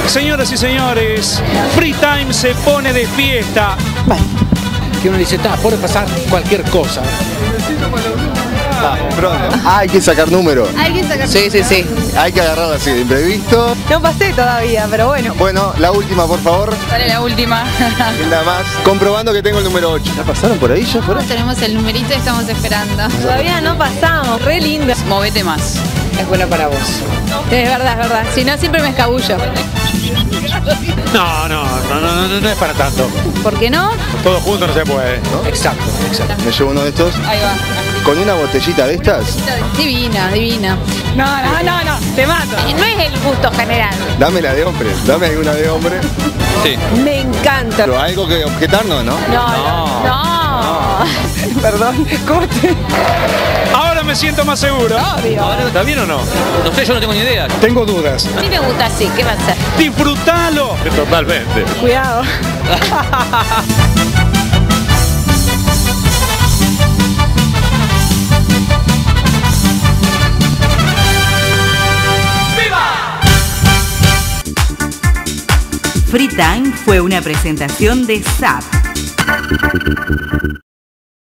Señoras y señores, Free Time se pone de fiesta. Bueno, que uno dice, puede pasar cualquier cosa. Pronto. Hay que sacar número. Hay que sacar. Sí. Hay que agarrarla así de imprevisto. No pasé todavía, pero bueno. Bueno, la última, por favor. Dale la última. Nada más. Comprobando que tengo el número 8. ¿Ya pasaron por ahí ya? ¿Fuera? Tenemos el numerito y estamos esperando. Todavía no pasamos, re lindo. Movete más. Es buena para vos. Es verdad. Si no, siempre me escabullo. No es para tanto. ¿Por qué no? Todo junto no se puede. Exacto. Me llevo uno de estos. Ahí va. Con una botellita de estas. Divina. No, te mato. No es el gusto general. Dame la de hombre. Dame alguna de hombre. Me encanta. Pero algo que objetarnos, ¿no? No. Perdón, corte. Ahora me siento más seguro. ¿Está bien o no? No sé, yo no tengo ni idea. Tengo dudas. A mí me gusta así, ¿qué va a ser? Disfrútalo. Totalmente. Cuidado. Free Time fue una presentación de SAP.